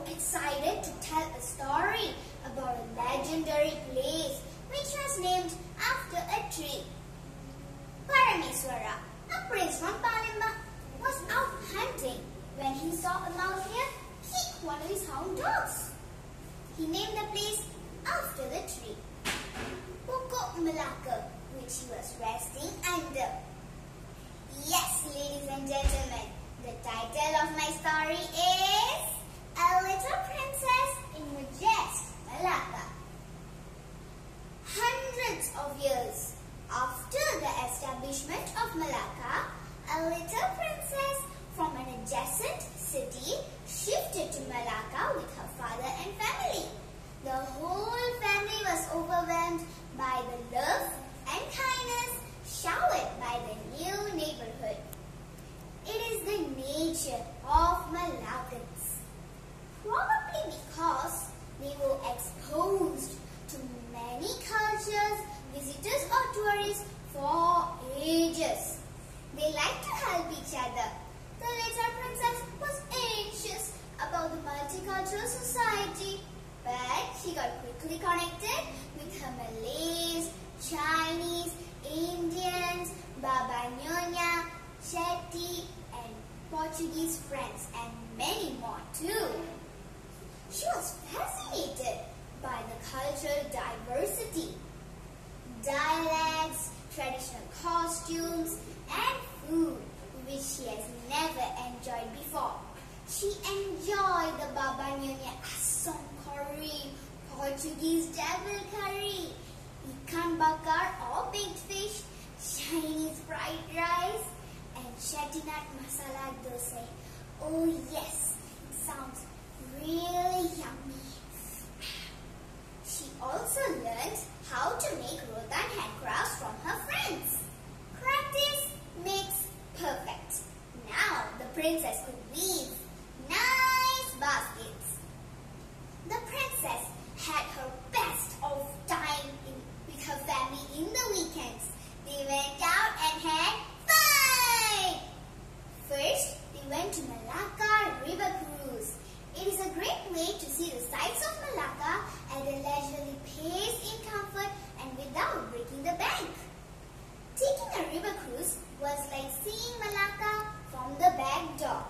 excited to tell a story about a legendary place which was named after a tree. Parameswara, a prince from Palamba, was out hunting when he saw a mouse here kick one of his hound dogs. He named the place after the tree, Melaka, which he was resting under. Yes, ladies and gentlemen, the title of my story is A Little Princess in Majestic Melaka. Hundreds of years after the establishment of Melaka, a little princess from an adjacent city shifted to Melaka with her father and family. The whole family was overwhelmed by the love and kindness showered by the new neighborhood. It is the nature of Malakans. Probably because they were exposed to many cultures, visitors or tourists for ages. They like to help each other. The little princess was anxious about the multicultural society, but she got quickly connected with her Malays, Chinese, Indians, Baba Nyonya, Chetty and Portuguese friends and many more too. She was fascinated by the cultural diversity, dialects, traditional costumes and food which she has never enjoyed before. She enjoyed the Baba Nyonya asam curry, Portuguese devil curry, ikan bakar or baked fish, Chinese fried rice and chettinad masala dosa. Oh yes, it sounds really yummy. She also learned how to make rattan handcrafts from her friends. Practice makes perfect. Now the princess could weave nice baskets. The princess had her best of time with her family in the weekends. They went out and had fun. First, they went to Melaka river cruise. It is a great way to see the sights of Melaka at a leisurely pace in comfort and without breaking the bank. Taking a river cruise was like seeing Melaka from the back door.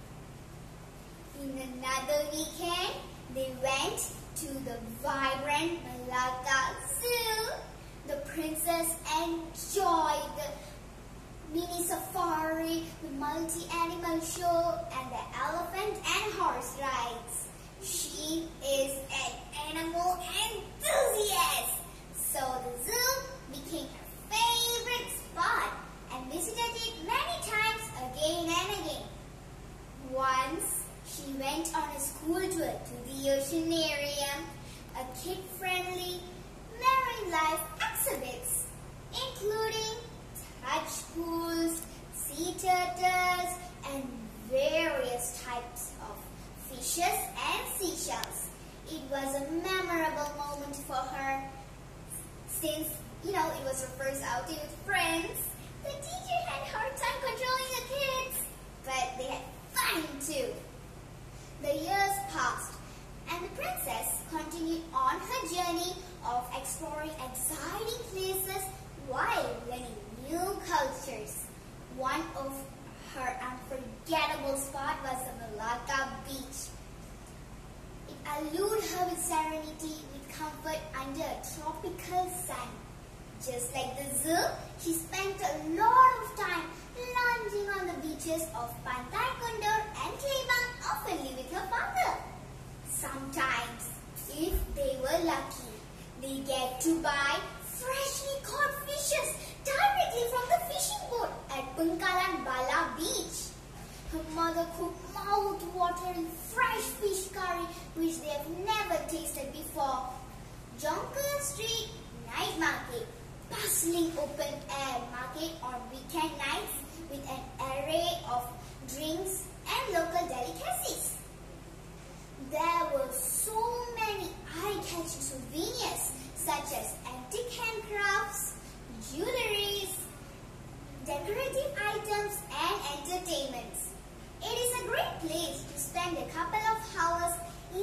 In another weekend, they went to the vibrant Melaka Zoo. The princess enjoyed the mini safari, the multi-animal show, and the elephant and horse rides. She is an animal enthusiast, so the zoo became her favorite spot and visited it many times again and again. Once, she went on a school tour to the oceanarium, a kid-friendly marine life exhibits, including touch pools, sea turtles, and various types of fishes and seashells. It was a memorable moment for her since, it was her first outing with friends. The teacher had a hard time controlling the kids, but they had fun too. The years passed, and the princess continued on her journey of exploring exciting places while learning new cultures. One of her unforgettable spots was the Melaka beach. It allured her with serenity, with comfort under a tropical sun. Just like the zoo, she spent a lot of time lounging on the beaches of Pantai Condor and Klebang, often with her father. Sometimes, if they were lucky, they get to buy freshly caught fishes directly from the fishing boat at Bengkalan Bala Beach. Her mother cooked mouth-watering fresh fish curry which they have never tasted before. Jonker Street Night Market, bustling open-air market on weekend nights with an array of drinks and local delicacies. There were so many eye-catching souvenirs such as antique handcrafts, jewelries, decorative items and entertainments. It is a great place to spend a couple of hours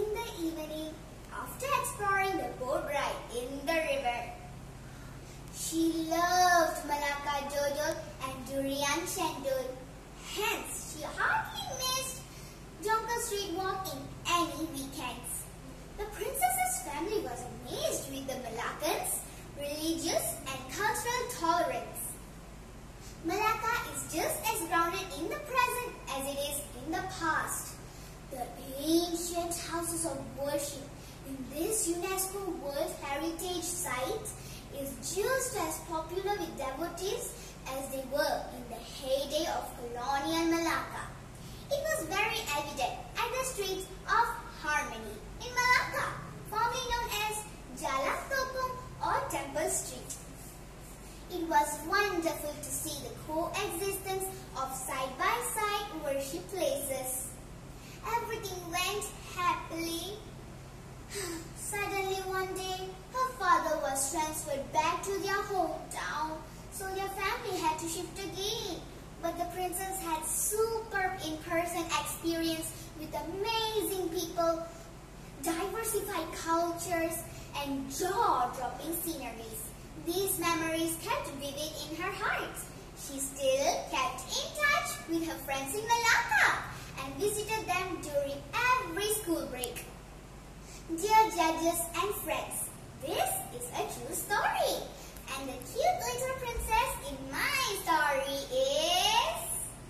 durian chendol. Hence, she hardly missed Jonker Street walk in any weekends. The princess's family was amazed with the Malacans' religious and cultural tolerance. Melaka is just as grounded in the present as it is in the past. The ancient houses of worship in this UNESCO World Heritage Site is just as popular with devotees as they were in the heyday of colonial Malacca. It was very evident at the streets of Harmony in Malacca, formerly known as Jalan Topong or Temple Street. It was wonderful to see the coexistence of side-by-side worship places. Everything went happily. Suddenly one day, her father was transferred back to their hometown, so their family had to shift again. But the princess had superb in-person experience with amazing people, diversified cultures, and jaw-dropping sceneries. These memories kept vivid in her heart. She still kept in touch with her friends in Melaka and visited them during every school break. Dear judges and friends, this is a true story. And the cute little princess in my story is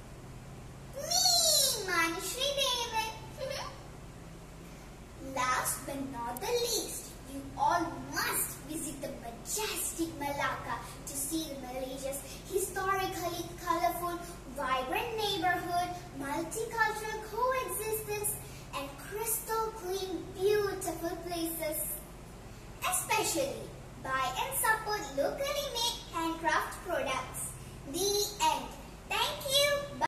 me, Manushri Thevan. Last but not the least, you all must visit the majestic Melaka to see Malaysia's historically colorful, vibrant neighborhood, multicultural coexistence, and crystal clean, beautiful places. Especially buy and support locally made handcraft products. The end.